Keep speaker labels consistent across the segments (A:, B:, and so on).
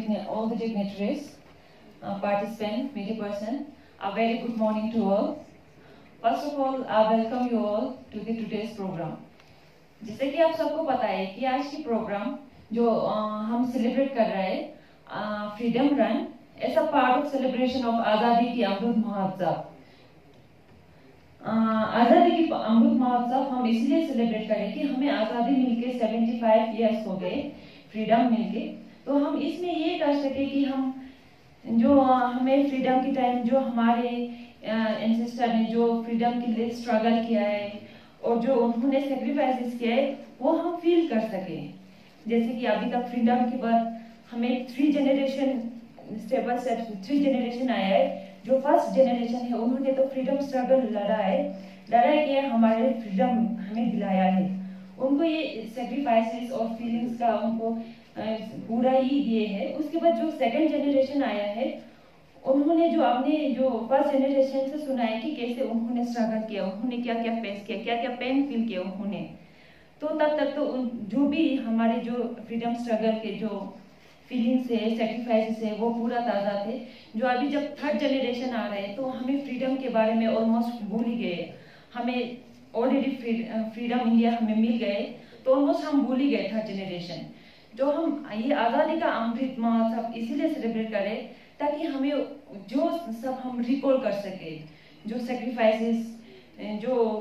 A: all the dignitaries, participants, media person, a very good morning to all. First of all, I welcome you all to today's program. जैसे कि आप सबको पता है कि आज की प्रोग्राम जो हम सेलिब्रेट कर रहे हैं freedom run as a part of celebration of आज़ादी की अमृत महोत्सव। आज़ादी की अमृत महोत्सव हम इसलिए सेलिब्रेट करें कि हमें आज़ादी मिलके 75 इयर्स हो गए, फ्रीडम मिलके। तो हम इसमें ये कर सके कि हम जो हमें फ्रीडम के टाइम जो हमारे एंसेस्टर ने जो फ्रीडम के लिए स्ट्रगल किया है और जो उन्होंने सेक्रीफाइसेस किया है वो हम फील कर सके। जैसे कि अभी तक फ्रीडम के बाद हमें 3 generation step by step 3 generation आया है। जो फर्स्ट जनरेशन है उन्होंने तो फ्रीडम स्ट्रगल लड़ाई किया, हमारे फ्रीडम हमें दिलाया है। उनको ये सेक्रीफाइसेस और फीलिंग्स का उनको पूरा ही ये है। उसके बाद जो सेकंड जनरेशन आया है उन्होंने जो अपने जो फर्स्ट जनरेशन से सुना है कि कैसे उन्होंने स्ट्रगल किया, उन्होंने क्या क्या फेस किया, क्या क्या पेन फील किया उन्होंने। तो तब तक तो जो भी हमारे जो फ्रीडम स्ट्रगल के जो फीलिंग्स है, सेक्रीफाइसेस है वो पूरा ताज़ा थे। जो अभी जब थर्ड जनरेशन आ रहे हैं तो हमें फ्रीडम के बारे में ऑलमोस्ट भूल ही गए। हमें ऑलरेडी फ्रीडम इंडिया हमें मिल गए तो ऑलमोस्ट हम भूल ही गए थर्ड जनरेशन। जो हम ये आज़ादी का अमृत महोत्सव इसीलिए सेलिब्रेट करें ताकि हमें जो सब हम रिकॉल कर सके, जो सेक्रीफाइसेस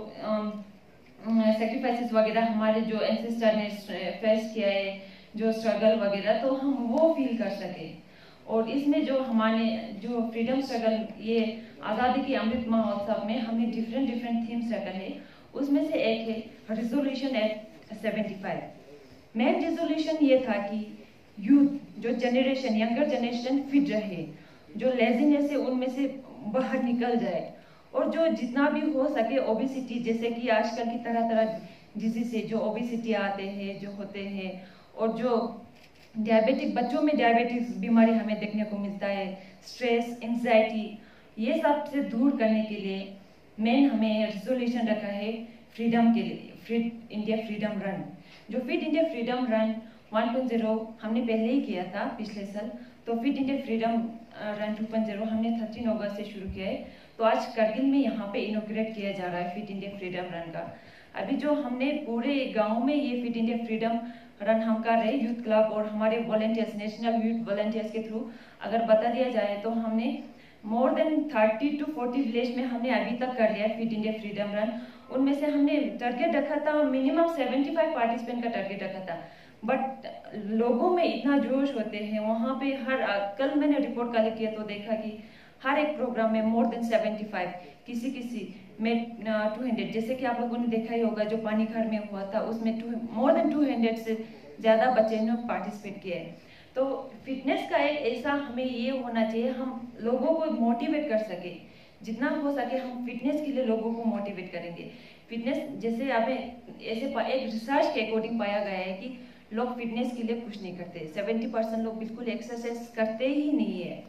A: वगैरह हमारे जो एंसेस्टर ने फेस किया है, जो स्ट्रगल वगैरह, तो हम वो फील कर सके। और इसमें जो हमारे जो फ्रीडम स्ट्रगल ये आज़ादी के अमृत महोत्सव में हमने डिफरेंट थीम्स रखा है। उसमें से एक है रिजोल्यूशन एट 75। मेन रिजोल्यूशन ये था कि यूथ जो जनरेशन यंगर जनरेशन फिट रहे, जो लेजीनेस है उनमें से बाहर निकल जाए और जो जितना भी हो सके ओबेसिटी, जैसे कि आजकल की तरह डिजीज है जो ओबेसिटी आते हैं जो होते हैं, और जो डायबिटिक बच्चों में डायबिटिक्स बीमारी हमें देखने को मिलता है, स्ट्रेस, एंजाइटी, ये सब से दूर करने के लिए मेन हमें रिजोल्यूशन रखा है फ्रीडम के लिए, फिट इंडिया फ्रीडम रन। जो फिट इंडिया फ्रीडम रन 1.0 हमने पहले ही किया था पिछले साल, तो फिट इंडिया फ्रीडम रन 2.0 हमने 13 अगस्त से शुरू किया है। तो आज करगिल में यहाँ पे इनोग्रेट किया जा रहा है फिट इंडिया फ्रीडम रन का। अभी जो हमने पूरे गांव में ये फिट इंडिया फ्रीडम रन हम कर रहे हैं यूथ क्लब और हमारे वॉलंटियर्स, नेशनल यूथ वॉलंटियर्स के थ्रू अगर बता दिया जाए तो हमने मोर देन 30 to 40 विलेज में हमने अभी तक कर लिया है फिट इंडिया फ्रीडम रन। उनमें से हमने टारगेट रखा था मिनिमम 75 पार्टिसिपेंट का टारगेट रखा था, बट लोगों में इतना जोश होते हैं वहाँ पे। कल मैंने रिपोर्ट कलेक्ट किया तो देखा कि हर एक प्रोग्राम में मोर देन 75, किसी में 200, जैसे कि आप लोगों ने देखा ही होगा जो पानीघर में हुआ था उसमें मोर देन 200 से ज़्यादा बच्चे ने पार्टिसिपेट किया है। तो फिटनेस का एक ऐसा हमें ये होना चाहिए, हम लोगों को मोटिवेट कर सके, जितना हो सके हम फिटनेस के लिए लोगों को मोटिवेट करेंगे। फिटनेस जैसे ऐसे एक रिसर्च के अकॉर्डिंग पाया गया है कि लोग फिटनेस के लिए कुछ नहीं करते, 70% लोग बिल्कुल एक्सरसाइज करते ही नहीं है।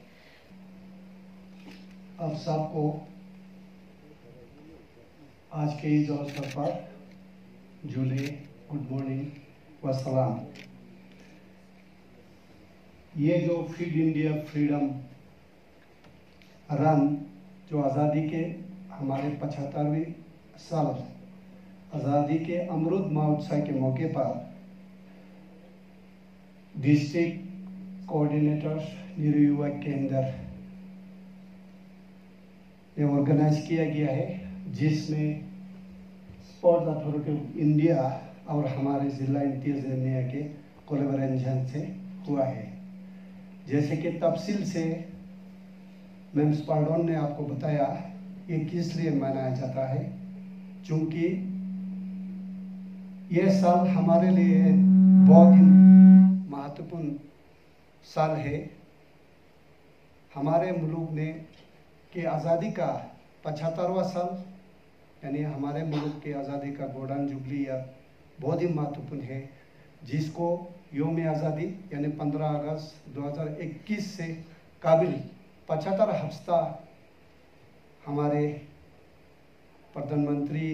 B: आप सबको आज के इस अवसर पर जुले गुड मॉर्निंग व सलाम। ये जो फिट इंडिया फ्रीडम रन जो आज़ादी के हमारे 75वें साल आज़ादी के अमृत महोत्सव के मौके पर डिस्ट्रिक्ट कोऑर्डिनेटर्स नेहरू युवा केंद्र में ऑर्गेनाइज किया गया है, जिसमें स्पोर्ट्स अथॉरिटी ऑफ इंडिया और हमारे जिला इंतजामिया के कोलैबोरेशन से हुआ है। जैसे कि तफसील से मैम स्पार्डोन ने आपको बताया ये किस लिए मनाया जाता है, क्योंकि ये साल हमारे लिए बहुत ही महत्वपूर्ण साल है। हमारे मुल्क ने कि आज़ादी का 75वां साल, यानी हमारे मुल्क के आज़ादी का गोल्डन जुबली या बहुत ही महत्वपूर्ण है, जिसको योम आज़ादी यानी 15 अगस्त 2021 से काबिल 75 हफ्ता हमारे प्रधानमंत्री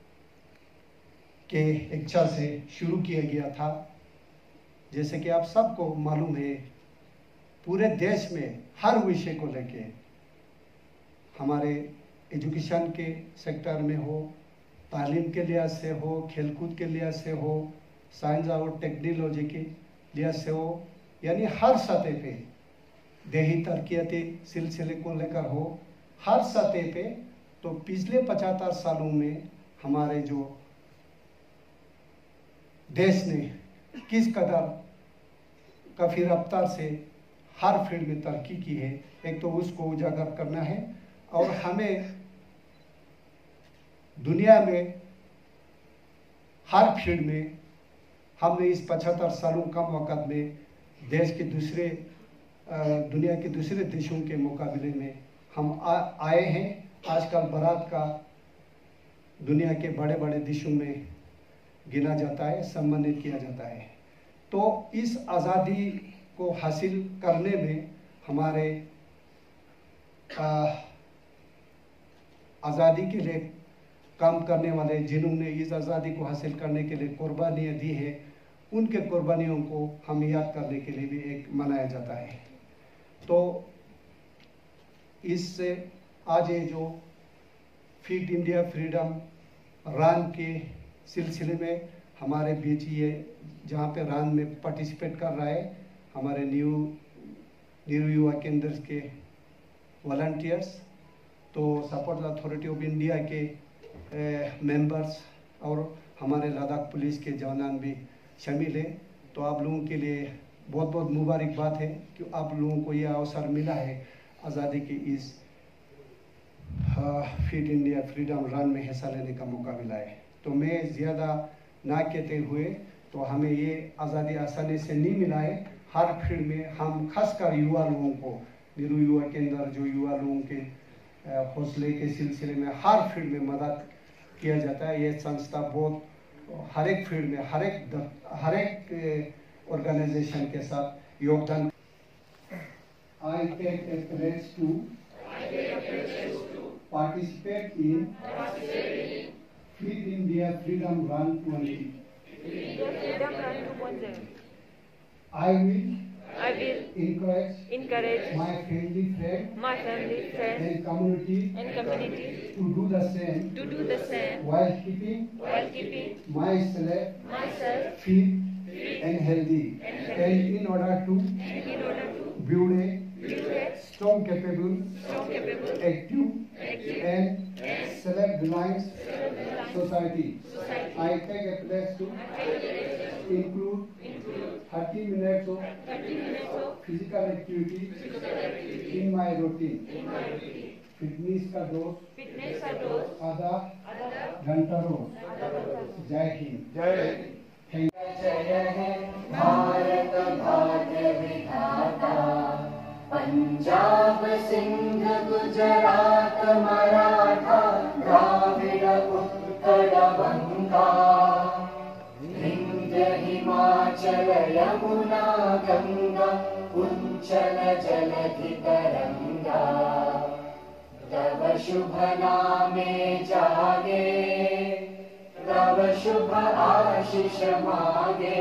B: के इच्छा से शुरू किया गया था। जैसे कि आप सबको मालूम है पूरे देश में हर विषय को लेके, हमारे एजुकेशन के सेक्टर में हो, तालीम के लिहाज से हो, खेलकूद के लिहाज से हो, साइंस और टेक्नोलॉजी के लिहाज से हो, यानी हर सतह पे, देही तरक्याती सिलसिले को लेकर हो, हर सतह पे। तो पिछले 75 सालों में हमारे जो देश ने किस कदर काफ़ी रफ्तार से हर फील्ड में तरक्की की है, एक तो उसको उजागर करना है। और हमें दुनिया में हर फील्ड में हमने इस 75 सालों कम वक़्त में देश के दूसरे दुनिया के दूसरे देशों के मुकाबले में हम आए हैं। आजकल भारत का दुनिया के बड़े बड़े देशों में गिना जाता है, सम्मानित किया जाता है। तो इस आज़ादी को हासिल करने में हमारे आज़ादी के लिए काम करने वाले, जिन्होंने इस आज़ादी को हासिल करने के लिए कुर्बानियाँ दी है, उनके कुर्बानियों को हम याद करने के लिए भी एक मनाया जाता है। तो इससे आज ये जो फिट इंडिया फ्रीडम रन के सिलसिले में हमारे बीच ये जहाँ पे रन में पार्टिसिपेट कर रहा है हमारे नेहरू युवा केंद्र के वॉलंटियर्स, तो सपोर्ट अथॉरिटी ऑफ इंडिया के मेंबर्स और हमारे लद्दाख पुलिस के जवान भी शामिल है। तो आप लोगों के लिए बहुत बहुत मुबारकबाद है कि आप लोगों को यह अवसर मिला है आज़ादी की इस फिट इंडिया फ्रीडम रन में हिस्सा लेने का मौका मिला है। तो मैं ज़्यादा ना कहते हुए, तो हमें ये आज़ादी आसानी से नहीं मिला है। हर फील्ड में हम खासकर युवा लोगों को, नेहरू युवा केंद्र जो युवा लोगों के हौसले के सिलसिले में हर फील्ड में मदद किया जाता है। ये संस्था बहुत हर एक फील्ड में हर एक ऑर्गेनाइजेशन के साथ योगदान। I take a pledge to participate in Fit India Freedom Run 20. I will encourage my family friends and community to do the same while keeping myself fit and healthy, and in order to build a strong, capable, active and self-reliant society. I take a pledge to include 30 minutes of physical activity in my routine. Fitness का dose आधा घंटा रोज। जय हिंद।
C: जय हे भारत भाग्य विधाता, पंजाब सिंध गुजरात मराठा द्राविड़ उत्कल बंगा, विंध्य हिमाचल यमुना गंगा उच्चल जलधि तरंगा, तव शुभ नामे जागे, तव शुभ आशीष मागे,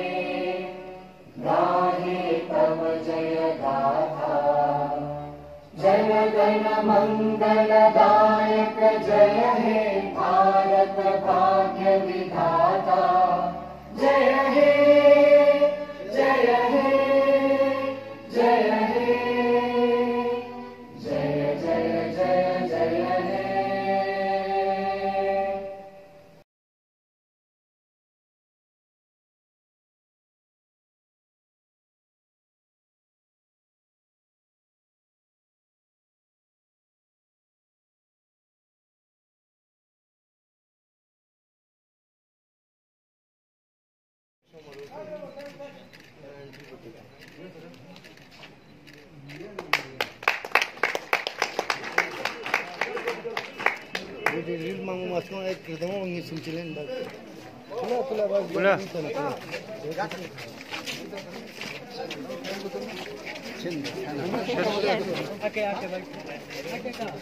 C: गाहे तव जय गाथा। जय गण मंगल दायक जय हे भारत भाग्य विधाता, जय हे जय हे जय हे जय जय जय जय हे।
D: रील मांगू मास्को एक कर दूंगा ये सिलसिले में खुला बस खुला आके आके भाई आके का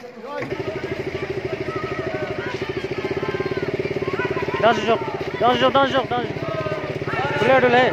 E: dans le jour.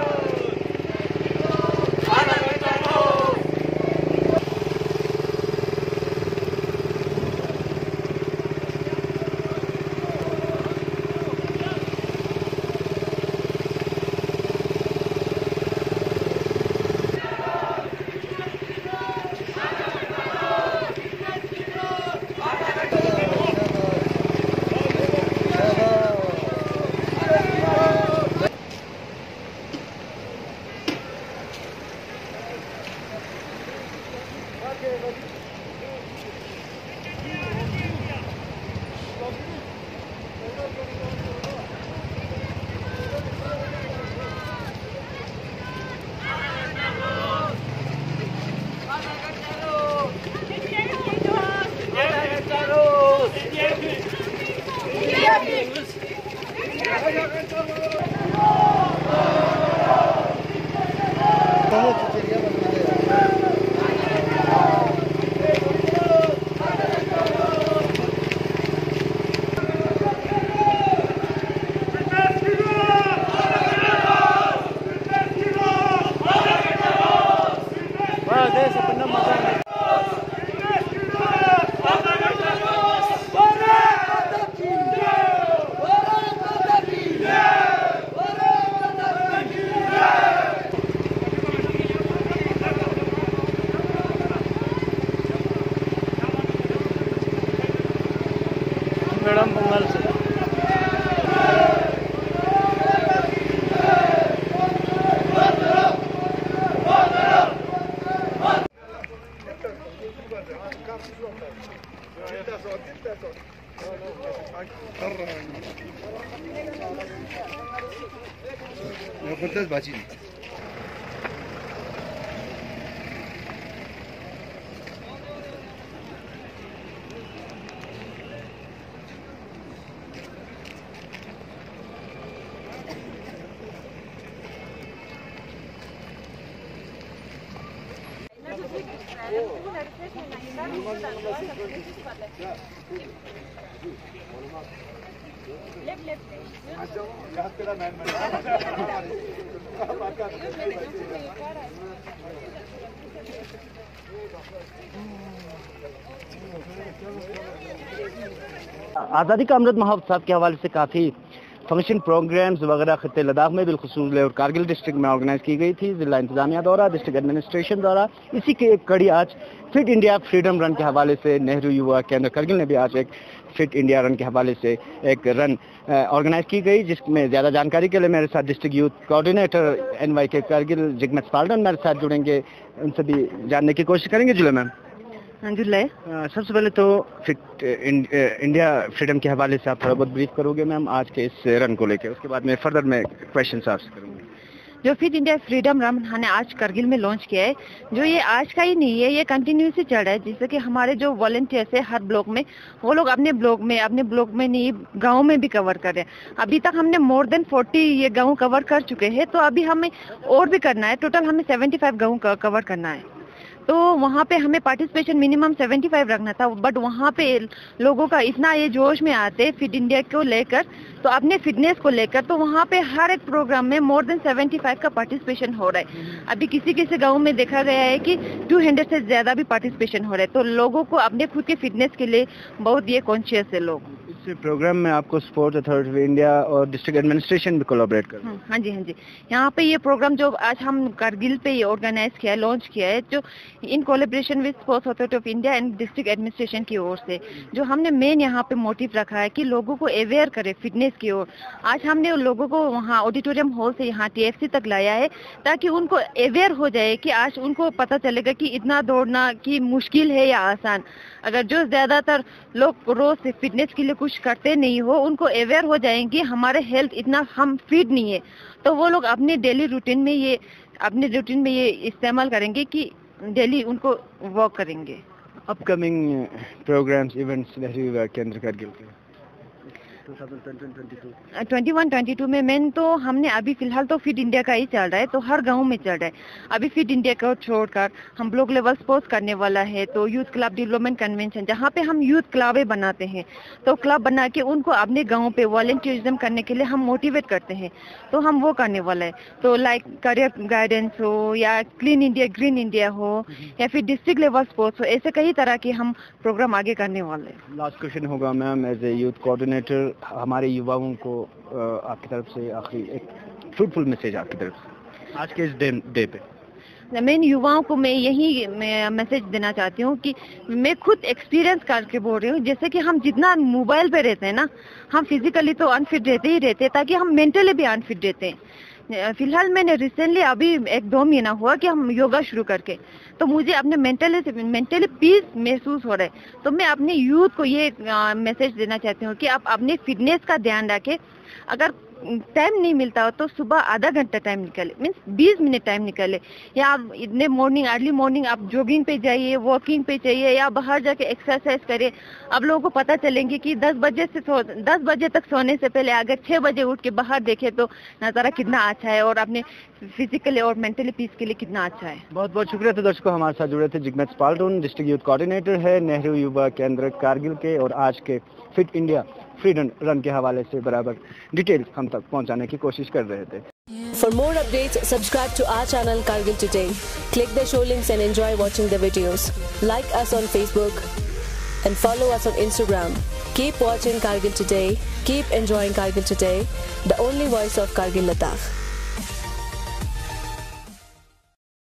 E: Madam Bengal से
D: बाजी
E: आज़ादी का अमृत महोत्सव के हवाले से काफ़ी फंक्शन प्रोग्राम्स वगैरह खत्ते लद्दाख में बिलखुसूस और कारगिल डिस्ट्रिक्ट में ऑर्गेनाइज की गई थी। जिला इंतजामिया द्वारा, डिस्ट्रिक्ट एडमिनिस्ट्रेशन द्वारा। इसी की एक कड़ी आज फिट इंडिया फ्रीडम रन के हवाले से नेहरू युवा केंद्र कारगिल ने भी आज एक फिट इंडिया रन के हवाले से एक रन ऑर्गेनाइज की गई, जिसमें ज़्यादा जानकारी के लिए मेरे साथ district youth coordinator NYK Kargil Jigmat Spaldan मेरे साथ जुड़ेंगे, उनसे भी जानने की कोशिश करेंगे। जुले मैम,
F: हाँ जुल्ले,
E: सबसे पहले तो फिट इंडिया फ्रीडम के हवाले से आप थोड़ा बहुत ब्रीफ करोगे मैम आज के इस रन को लेकर, उसके बाद में फर्दर मैं क्वेश्चन आपसे करूँगी।
F: जो फिट इंडिया फ्रीडम रन हमने आज करगिल में लॉन्च किया है, जो ये आज का ही नहीं है, ये कंटिन्यूसली चल रहा है। जैसे कि हमारे जो वॉलंटियर्स है हर ब्लॉक में, वो लोग अपने ब्लॉक में नहीं गाँव में भी कवर कर रहे हैं। अभी तक हमने मोर देन 40 ये गाँव कवर कर चुके हैं, तो अभी हमें और भी करना है। टोटल हमें 75 गाँव कवर करना है। तो वहाँ पे हमें पार्टिसिपेशन मिनिमम 75 रखना था, बट वहाँ पे लोगों का इतना ये जोश में आते फिट इंडिया को लेकर, तो अपने फिटनेस को लेकर, तो वहाँ पे हर एक प्रोग्राम में मोर देन 75 का पार्टिसिपेशन हो रहा है। अभी किसी किसी गांव में देखा गया है कि 200 से ज़्यादा भी पार्टिसिपेशन हो रहा है। तो लोगों को अपने खुद के फिटनेस के लिए बहुत ये कॉन्शियस है लोग।
E: इस प्रोग्राम में आपको स्पोर्ट्स अथॉरिटी ऑफ इंडिया और डिस्ट्रिक्ट एडमिनिस्ट्रेशन भी कोलैबोरेट कर रहे हैं।
F: हाँ जी, हाँ जी। यहाँ पे ये प्रोग्राम जो आज हम कारगिल पे ये ऑर्गेनाइज किया है, लॉन्च किया है, जो in collaboration with sports authority of India and district administration की ओर से, जो हमने मेन यहाँ पे मोटिव रखा है कि लोगों को अवेयर करे फिटनेस की ओर। आज हमने लोगों को वहाँ ऑडिटोरियम हॉल से यहाँ TFC तक लाया है, ताकि उनको अवेयर हो जाए कि आज उनको पता चलेगा कि इतना दौड़ना कि मुश्किल है या आसान। अगर जो ज़्यादातर लोग रोज फिटनेस के लिए कुछ करते नहीं हो, उनको अवेयर हो जाएंगे हमारे हेल्थ इतना हम फिट नहीं है, तो वो लोग अपने डेली रूटीन में ये इस्तेमाल करेंगे कि डेली उनको वॉक करेंगे।
E: अपकमिंग प्रोग्राम्स इवेंट्स नेहरू युवा केंद्र कारगिल के
F: 21-22 में मेन तो हमने अभी फिलहाल तो फिट इंडिया का ही चल रहा है, तो हर गांव में चल रहा है। अभी फिट इंडिया को छोड़कर हम ब्लॉक लेवल स्पोर्ट्स करने वाला है, तो यूथ क्लब डेवलपमेंट कन्वेंशन जहाँ पे हम यूथ क्लबें बनाते हैं, तो क्लब बना के उनको अपने गाँव पे वॉलंटियरिज्म करने के लिए हम मोटिवेट करते हैं, तो हम वो करने वाला है। तो लाइक करियर गाइडेंस हो या क्लीन इंडिया ग्रीन इंडिया हो या फिर डिस्ट्रिक्ट लेवल स्पोर्ट्स हो, ऐसे कई तरह के हम प्रोग्राम आगे करने वाले हैं।
E: लास्ट क्वेश्चन होगा ma'am, as a youth coordinator हमारे युवाओं को आपकी तरफ से आखिरी एक फ्रूटफुल मैसेज आपकी तरफ से आज के इस डे पे।
F: मैं युवाओं को मैं यही मैसेज देना चाहती हूँ कि मैं खुद एक्सपीरियंस करके बोल रही हूँ, जैसे कि हम जितना मोबाइल पे रहते हैं ना, हम फिजिकली तो अनफिट रहते ही रहते हैं, ताकि हम मेंटली भी अनफिट रहते हैं। फिलहाल मैंने रिसेंटली अभी 1-2 महीना हुआ कि हम योगा शुरू करके, तो मुझे अपने मेंटली पीस महसूस हो रहा है। तो मैं अपने यूथ को ये मैसेज देना चाहती हूँ कि आप अपने फिटनेस का ध्यान रखें। अगर टाइम नहीं मिलता हो तो सुबह आधा घंटा टाइम निकाले, मीन्स 20 मिनट टाइम निकाले, या आप इतने अर्ली मॉर्निंग आप जॉगिंग पे जाइए, वॉकिंग पे जाइए, या बाहर जाके एक्सरसाइज करिए। अब लोगों को पता चलेंगे कि 10 बजे तक सोने से पहले अगर 6 बजे उठ के बाहर देखे तो नज़ारा कितना अच्छा है और अपने फिजिकली और मेंटली पीस के लिए कितना अच्छा है।
E: बहुत बहुत शुक्रिया। तो दर्शकों, हमारे साथ जुड़े थे Jigmet Paltun, district youth coordinator है नेहरू युवा केंद्र कारगिल के, और आज के फिट इंडिया फ्रीडम रन के हवाले से बराबर डिटेल हम तक पहुंचाने की कोशिश कर रहे थे।
G: For more updates, subscribe to our channel Kargil Today. Click the show links and enjoy watching the videos. Like us on Facebook and follow us on Instagram. Keep watching Kargil Today. Keep enjoying Kargil Today, the only voice of Kargil Ladakh.